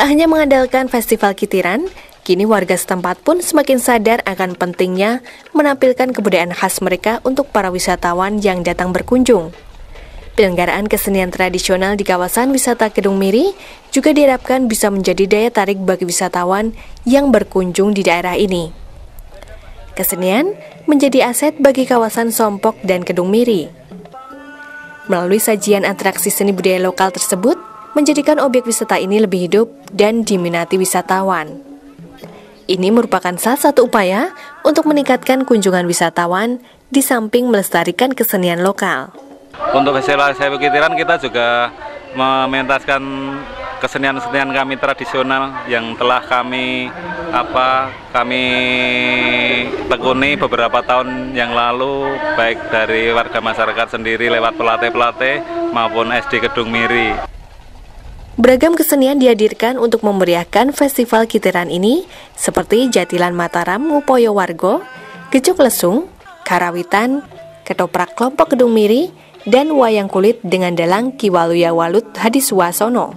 Tak hanya mengandalkan festival Kitiran, kini warga setempat pun semakin sadar akan pentingnya menampilkan kebudayaan khas mereka untuk para wisatawan yang datang berkunjung. Penyelenggaraan kesenian tradisional di kawasan wisata Kedung Miri juga diharapkan bisa menjadi daya tarik bagi wisatawan yang berkunjung di daerah ini. Kesenian menjadi aset bagi kawasan Sompok dan Kedung Miri. Melalui sajian atraksi seni budaya lokal tersebut, menjadikan objek wisata ini lebih hidup dan diminati wisatawan. Ini merupakan salah satu upaya untuk meningkatkan kunjungan wisatawan di samping melestarikan kesenian lokal. Untuk Festival Sewu Kitiran kita juga mementaskan kesenian-kesenian kami tradisional yang telah kami tekuni beberapa tahun yang lalu, baik dari warga masyarakat sendiri lewat pelatih-pelatih maupun SD Kedung Miri. Beragam kesenian dihadirkan untuk memeriahkan Festival Kitiran ini, seperti Jatilan Mataram Ngupoyo Wargo, Gejok Lesung, Karawitan, Ketoprak Kelompok Kedung Miri, dan wayang kulit dengan dalang Ki Waluya Walut Hadisuwasono.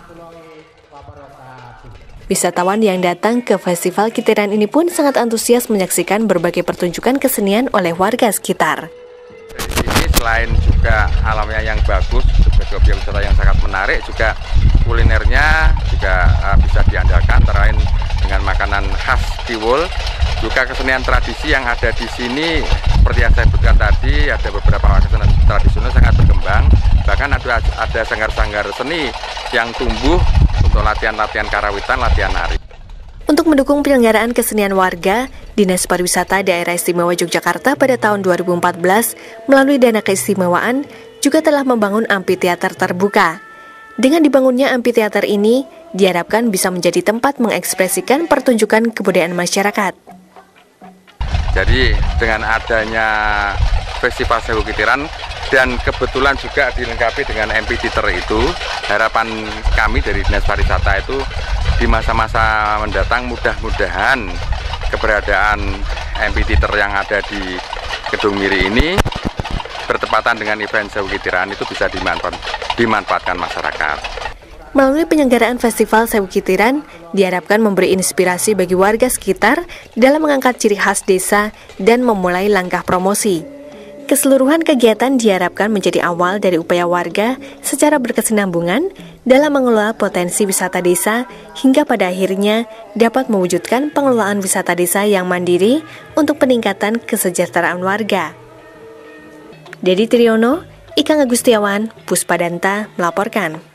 Wisatawan yang datang ke Festival Kitiran ini pun sangat antusias menyaksikan berbagai pertunjukan kesenian oleh warga sekitar. Ini selain juga alamnya yang bagus, sebagai objek wisata yang sangat menarik, juga kulinernya juga bisa diandalkan, antara lain dengan makanan khas Tiwul. Juga kesenian tradisi yang ada di sini, seperti yang saya sebutkan tadi, ada beberapa kesenian tradisional sangat berkembang. Bahkan ada sanggar-sanggar seni yang tumbuh untuk latihan-latihan karawitan, latihan nari. Untuk mendukung penyelenggaraan kesenian warga, Dinas Pariwisata Daerah Istimewa Yogyakarta pada tahun 2014 melalui dana keistimewaan juga telah membangun amphitheater terbuka. Dengan dibangunnya amphitheater ini, diharapkan bisa menjadi tempat mengekspresikan pertunjukan kebudayaan masyarakat. Jadi dengan adanya Festival Sewu Kitiran dan kebetulan juga dilengkapi dengan amphitheater itu, harapan kami dari Dinas Pariwisata itu di masa-masa mendatang mudah-mudahan keberadaan amphitheater yang ada di Kedung Miri ini bertepatan dengan event Sewu Kitiran itu bisa dimanfaatkan masyarakat. Melalui penyelenggaraan Festival Sewu Kitiran, diharapkan memberi inspirasi bagi warga sekitar dalam mengangkat ciri khas desa dan memulai langkah promosi. Keseluruhan kegiatan diharapkan menjadi awal dari upaya warga secara berkesinambungan dalam mengelola potensi wisata desa hingga pada akhirnya dapat mewujudkan pengelolaan wisata desa yang mandiri untuk peningkatan kesejahteraan warga. Dedi Triyono, Ikang Agustiawan, Puspadanta melaporkan.